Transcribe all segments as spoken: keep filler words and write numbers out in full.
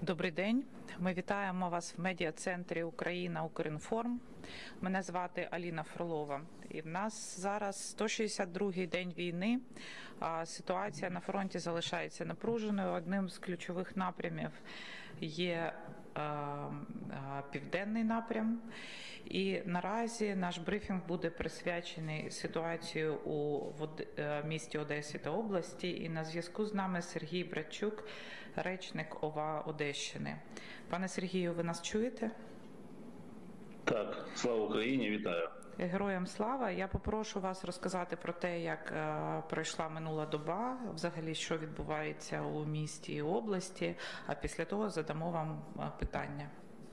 Добрий день. Ми вітаємо вас в медіа-центрі Україна Укрінформ. Мене звати Аліна Фролова. І в нас зараз сто шістдесят другий день війни. Ситуація на фронті залишається напруженою. Одним з ключових напрямів є південний напрям. І наразі наш брифінг буде присвячений ситуації у місті Одесі та області. І на зв'язку з нами Сергій Братчук, речник ОВА Одещини. Пане Сергію, ви нас чуєте? Так, слава Україні, вітаю. Героям слава. Я попрошу вас розказати про те, як е, пройшла минула доба, взагалі, що відбувається у місті і області, а після того задамо вам питання.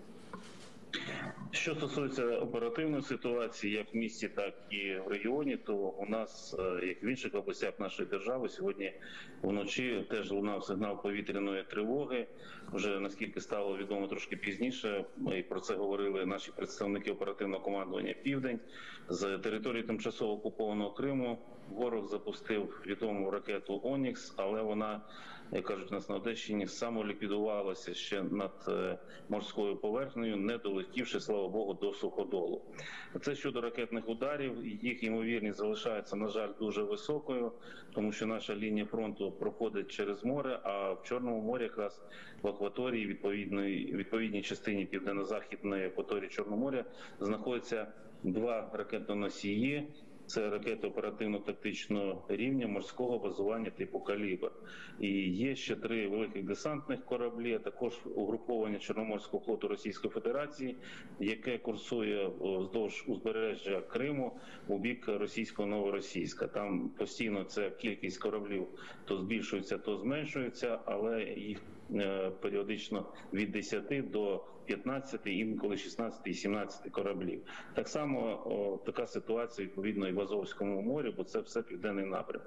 Що стосується оперативної ситуації, як в місті, так і в регіоні, то у нас, як в інших областях нашої держави, сьогодні вночі теж лунав сигнал повітряної тривоги. Вже, наскільки стало відомо трошки пізніше, і про це говорили наші представники оперативного командування «Південь», з території тимчасово окупованого Криму ворог запустив відому ракету «Онікс», але вона, як кажуть у нас на Одещині, самоліквідувалася ще над морською поверхнею, не долетівши, слава Богу, до суходолу. Це щодо ракетних ударів. Їх ймовірність залишається, на жаль, дуже високою, тому що наша лінія фронту проходить через море, а в Чорному морі, якраз в акваторії, відповідної, відповідній частині південно-західної акваторії Чорного моря, знаходяться два ракетоносії. Це ракети оперативно-тактичного рівня морського базування типу «Калібр». І є ще три великих десантних кораблі, а також угруповання Чорноморського флоту Російської Федерації, яке курсує вздовж узбережжя Криму у бік російського Новоросійська. Там постійно ця кількість кораблів то збільшується, то зменшується, але їх періодично від десяти до п'ятнадцяти, інколи шістнадцяти і сімнадцяти кораблів. Так само о, така ситуація відповідно і в Азовському морі, бо це все південний напрям.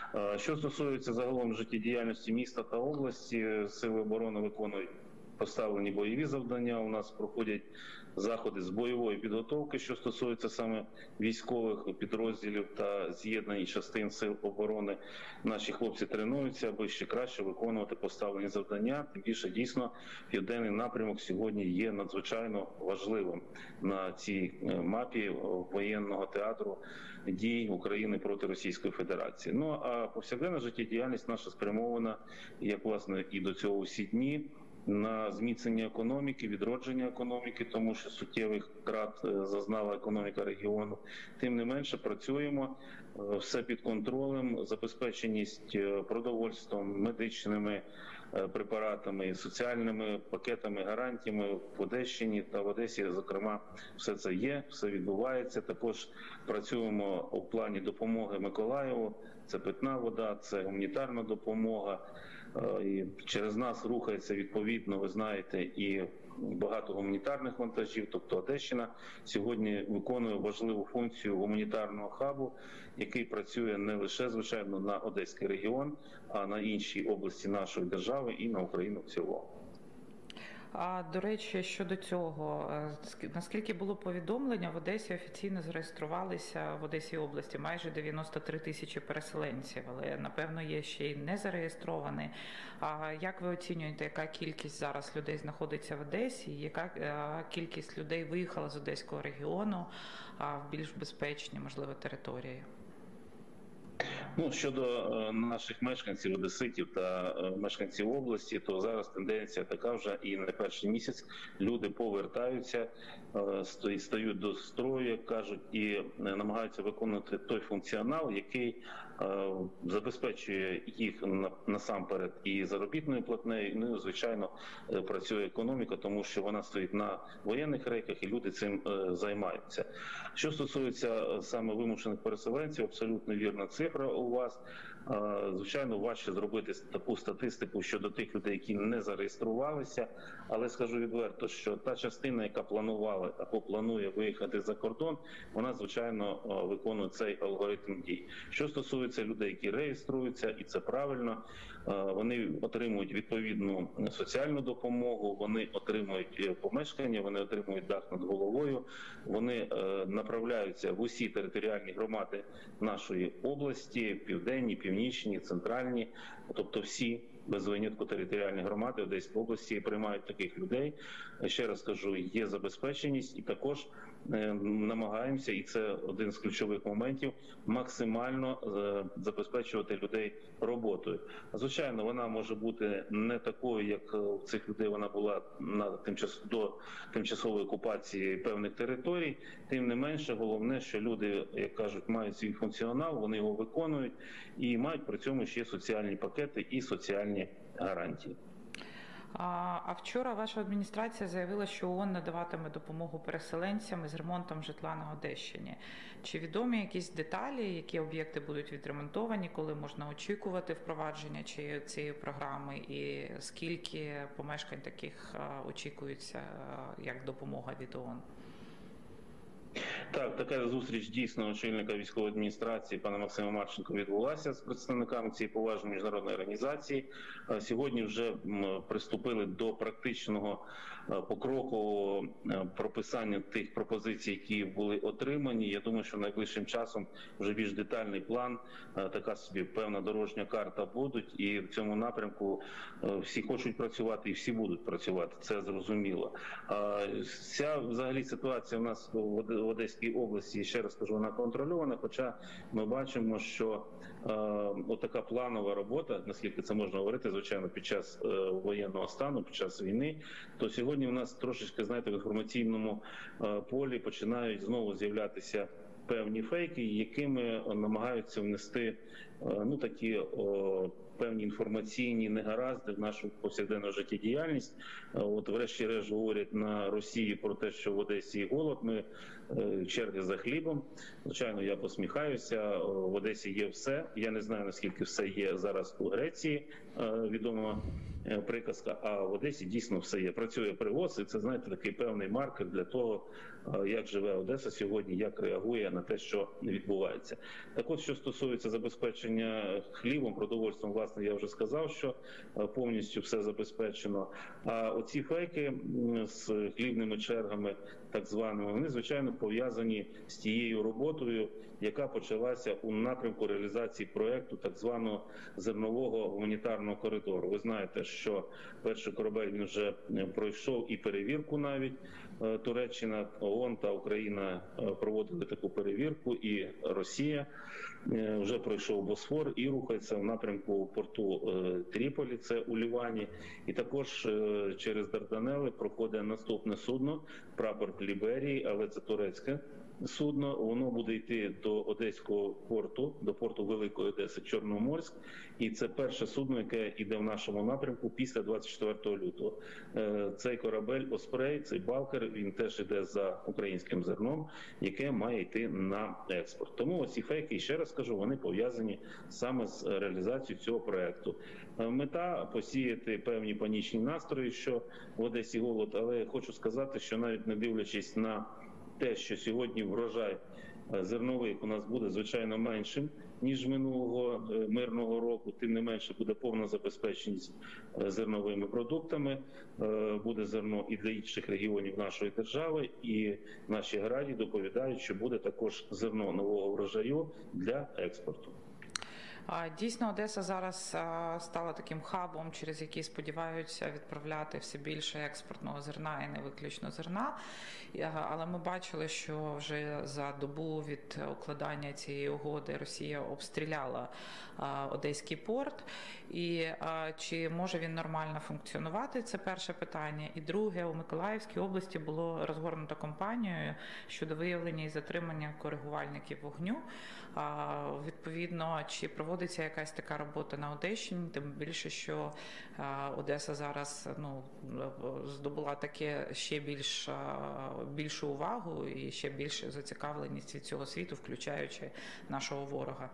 Що стосується загалом життєдіяльності міста та області, сили оборони виконують поставлені бойові завдання. У нас проходять заходи з бойової підготовки, що стосується саме військових підрозділів та з'єднань частин сил оборони. Наші хлопці тренуються, аби ще краще виконувати поставлені завдання. Тим більше, дійсно, південний напрямок сьогодні є надзвичайно важливим на цій мапі воєнного театру дій України проти Російської Федерації. Ну, а повсякденна життєдіяльність наша спрямована, як, власне, і до цього усі дні, на зміцнення економіки, відродження економіки, тому що суттєвих втрат зазнала економіка регіону. Тим не менше працюємо, все під контролем, забезпеченість продовольством, медичними препаратами, соціальними пакетами, гарантіями в Одещині та в Одесі, зокрема, все це є, все відбувається. Також працюємо у плані допомоги Миколаєву, це питна вода, це гуманітарна допомога, і через нас рухається відповідно, ви знаєте, і багато гуманітарних вантажів, тобто Одещина сьогодні виконує важливу функцію гуманітарного хабу, який працює не лише, звичайно, на Одеський регіон, а на інші області нашої держави і на Україну в цілому. А, до речі, щодо цього, наскільки було повідомлення, в Одесі офіційно зареєструвалися в Одеській області майже дев'яносто три тисячі переселенців, але, напевно, є ще й не зареєстровані. А як ви оцінюєте, яка кількість зараз людей знаходиться в Одесі, яка кількість людей виїхала з Одеського регіону в більш безпечні, можливо, території? Ну, щодо наших мешканців, одеситів та мешканців області, то зараз тенденція така вже і не перший місяць. Люди повертаються, стають до строю, як кажуть, і намагаються виконувати той функціонал, який забезпечує їх насамперед і заробітною платнею, ну і, звичайно, працює економіка, тому що вона стоїть на воєнних рейках і люди цим займаються. Що стосується саме вимушених переселенців, абсолютно вірна цифра у вас. Звичайно, важче зробити таку статистику щодо тих людей, які не зареєструвалися, але скажу відверто, що та частина, яка планувала або планує виїхати за кордон, вона, звичайно, виконує цей алгоритм дій. Що стосується людей, які реєструються, і це правильно, вони отримують відповідну соціальну допомогу, вони отримують помешкання, вони отримують дах над головою, вони направляються в усі територіальні громади нашої області, південні, північні, центральні, тобто всі без винятку територіальні громади Одеської області приймають таких людей. Ще раз кажу, є забезпеченість, і також намагаємося, і це один з ключових моментів, максимально забезпечувати людей роботою. Звичайно, вона може бути не такою, як у цих людей вона була на тимчас до тимчасової окупації певних територій. Тим не менше, головне, що люди, як кажуть, мають свій функціонал, вони його виконують і мають при цьому ще соціальні пакети і соціальні гарантії. А вчора ваша адміністрація заявила, що ООН надаватиме допомогу переселенцям із ремонтом житла на Одещині. Чи відомі якісь деталі, які об'єкти будуть відремонтовані, коли можна очікувати впровадження цієї програми, і скільки помешкань таких очікується як допомога від ООН? Так, така зустріч дійсно очільника військової адміністрації пана Максима Марченка відбулася з представниками цієї поважної міжнародної організації. Сьогодні вже приступили до практичного покрокового прописання тих пропозицій, які були отримані. Я думаю, що найближчим часом вже більш детальний план, така собі певна дорожня карта будуть, і в цьому напрямку всі хочуть працювати і всі будуть працювати, це зрозуміло. Ця взагалі ситуація в нас в Одеській області, ще раз кажу, вона контрольована, хоча ми бачимо, що е, отака планова робота, наскільки це можна говорити, звичайно, під час е, воєнного стану, під час війни, то сьогодні у нас трошечки, знаєте, в інформаційному е, полі починають знову з'являтися певні фейки, якими намагаються внести е, ну такі о, певні інформаційні негаразди в нашу повсякденну життєдіяльність. От врешті-решт говорять на Росії про те, що в Одесі голод, ми е, черги за хлібом. Звичайно, я посміхаюся, в Одесі є все. Я не знаю, наскільки все є зараз у Греції, е, відома е, приказка, а в Одесі дійсно все є. Працює привоз, і це, знаєте, такий певний маркер для того, е, як живе Одеса сьогодні, як реагує на те, що відбувається. Так от, що стосується забезпечення хлібом, продовольством, власне, я вже сказав, що повністю все забезпечено. А оці фейки з хлібними чергами, так званими, вони, звичайно, пов'язані з тією роботою, яка почалася у напрямку реалізації проєкту так званого зернового гуманітарного коридору. Ви знаєте, що перший корабель він вже пройшов і перевірку навіть. Туреччина, ООН та Україна проводили таку перевірку, і Росія вже пройшов Босфор і рухається в напрямку порту Тріполі, це у Лівані. І також через Дарданели проходить наступне судно, прапор Ліберії, але це турецьке судно. Воно буде йти до Одеського порту, до порту Великої Одеси, Чорноморськ. І це перше судно, яке йде в нашому напрямку після двадцять четвертого лютого. Цей корабель «Оспрей», цей «Балкер», він теж йде за українським зерном, яке має йти на експорт. Тому оці фейки, ще раз кажу, вони пов'язані саме з реалізацією цього проєкту. Мета – посіяти певні панічні настрої, що в Одесі голод, але хочу сказати, що навіть не дивлячись на те, що сьогодні врожай зернових у нас буде, звичайно, меншим, ніж минулого мирного року, тим не менше буде повна забезпеченість зерновими продуктами, буде зерно і для інших регіонів нашої держави, і наші аграрії доповідають, що буде також зерно нового врожаю для експорту. Дійсно, Одеса зараз стала таким хабом, через який сподіваються відправляти все більше експортного зерна і не виключно зерна. Але ми бачили, що вже за добу від укладання цієї угоди Росія обстріляла Одеський порт. І чи може він нормально функціонувати? Це перше питання. І друге, у Миколаївській області було розгорнуто кампанію щодо виявлення і затримання коригувальників вогню. Відповідно, чи проводиться якась така робота на Одещині, тим більше, що Одеса зараз ну, здобула таке ще більш, більшу увагу і ще більшу зацікавленість від цього світу, включаючи нашого ворога.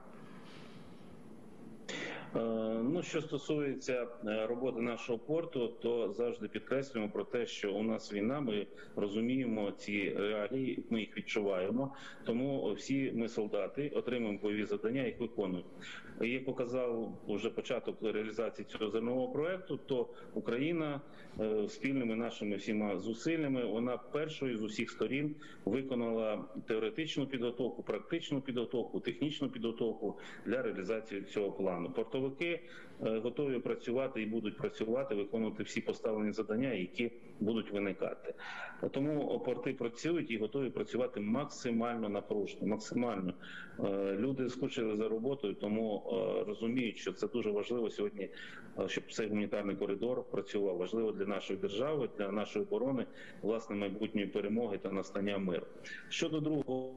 Ну, що стосується роботи нашого порту, то завжди підкреслюємо про те, що у нас війна, ми розуміємо ці реалії, ми їх відчуваємо, тому всі ми солдати отримуємо бойові завдання, їх виконуємо. Як показав вже початок реалізації цього зернового проєкту, то Україна спільними нашими всіма зусиллями, вона першою з усіх сторін виконала теоретичну підготовку, практичну підготовку, технічну підготовку для реалізації цього плану. фронтовики готові працювати і будуть працювати, виконувати всі поставлені завдання, які будуть виникати. Тому порти працюють і готові працювати максимально напружено, максимально. Люди скучили за роботою, тому розуміють, що це дуже важливо сьогодні, щоб цей гуманітарний коридор працював. Важливо для нашої держави, для нашої оборони, власне, майбутньої перемоги та настання миру. Щодо другого,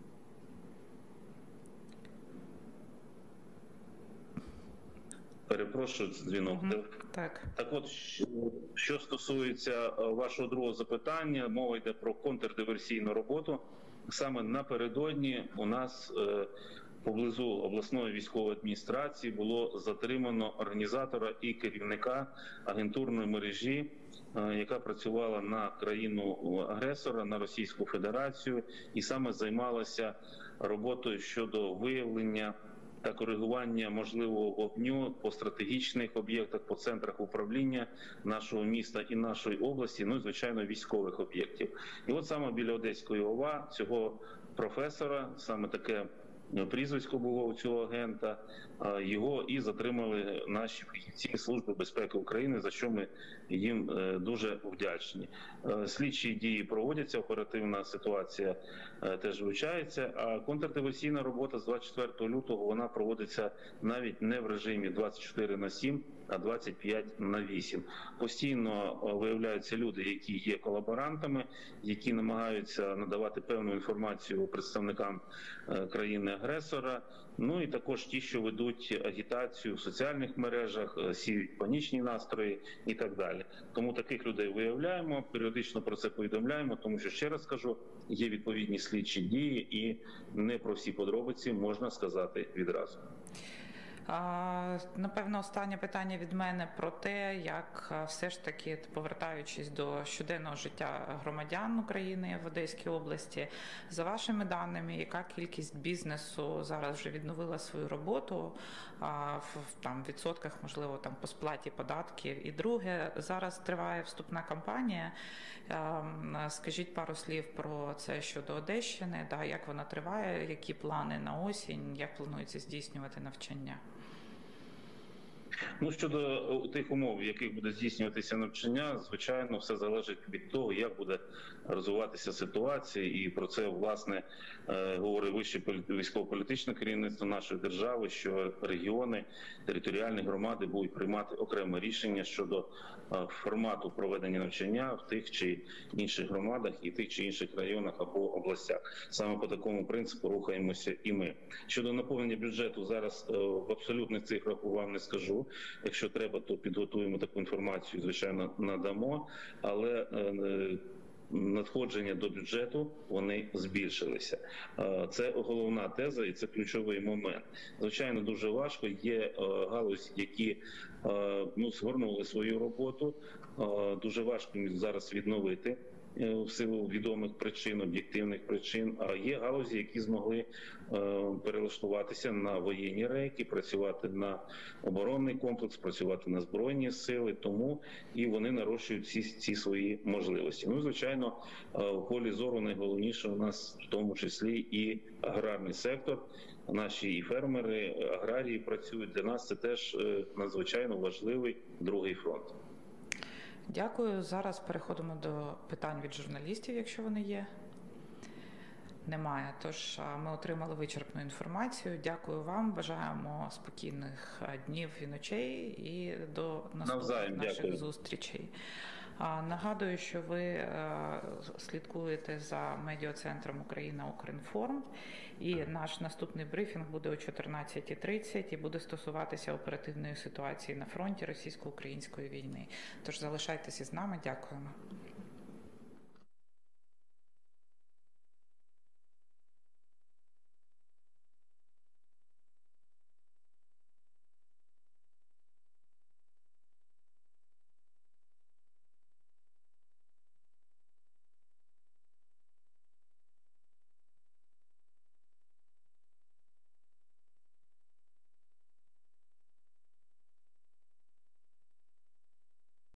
перепрошую, дзвінок. Угу, так. Так от, що, що стосується вашого другого запитання, мова йде про контрдиверсійну роботу. Саме напередодні у нас е, поблизу обласної військової адміністрації було затримано організатора і керівника агентурної мережі, е, яка працювала на країну-агресора, на Російську Федерацію, і саме займалася роботою щодо виявлення та коригування можливого вогню по стратегічних об'єктах, по центрах управління нашого міста і нашої області, ну і, звичайно, військових об'єктів. І от саме біля Одеської ОВА цього професора, саме таке прізвисько було у цього агента, його і затримали наші фахівці Служби безпеки України, за що ми їм дуже вдячні. Слідчі дії проводяться, оперативна ситуація теж вивчається, а контрдиверсійна робота з двадцять четвертого лютого, вона проводиться навіть не в режимі двадцять чотири на сім, а двадцять п'ять на вісім. Постійно виявляються люди, які є колаборантами, які намагаються надавати певну інформацію представникам країни-агресора, ну і також ті, що ведуть агітацію в соціальних мережах, сіють панічні настрої і так далі. Тому таких людей виявляємо, періодично про це повідомляємо, тому що, ще раз кажу, є відповідні слідчі дії і не про всі подробиці можна сказати відразу. Напевно, останнє питання від мене про те, як все ж таки, повертаючись до щоденного життя громадян України в Одеській області, за вашими даними, яка кількість бізнесу зараз вже відновила свою роботу в там, відсотках, можливо, там, по сплаті податків? І друге, зараз триває вступна кампанія. Скажіть пару слів про це щодо Одещини, да, як вона триває, які плани на осінь, як планується здійснювати навчання? Ну, щодо тих умов, в яких буде здійснюватися навчання, звичайно, все залежить від того, як буде розвиватися ситуація, і про це, власне, говорить вище військово-політичне керівництво нашої держави, що регіони, територіальні громади будуть приймати окреме рішення щодо формату проведення навчання в тих чи інших громадах і тих чи інших районах або областях. Саме по такому принципу рухаємося і ми. Щодо наповнення бюджету, зараз в абсолютних цифрах вам не скажу. Якщо треба, то підготуємо таку інформацію, звичайно, надамо, але надходження до бюджету, вони збільшилися. Це головна теза і це ключовий момент. Звичайно, дуже важко. Є галузі, які ну, згорнули свою роботу, дуже важко їм зараз відновити в силу відомих причин, об'єктивних причин, а є галузі, які змогли перелаштуватися на воєнні рейки, працювати на оборонний комплекс, працювати на збройні сили, тому і вони нарощують ці, ці свої можливості. Ну, звичайно, в полі зору найголовніше у нас в тому числі і аграрний сектор. Наші і фермери, аграрії працюють. Для нас це теж надзвичайно важливий другий фронт. Дякую. Зараз переходимо до питань від журналістів, якщо вони є. Немає. Тож ми отримали вичерпну інформацію. Дякую вам. Бажаємо спокійних днів і ночей і до наступних наших дякую. зустрічей. Нагадую, що ви слідкуєте за медіа-центром Україна Укрінформ, і наш наступний брифінг буде о чотирнадцятій тридцять і буде стосуватися оперативної ситуації на фронті російсько-української війни. Тож залишайтеся з нами. Дякуємо.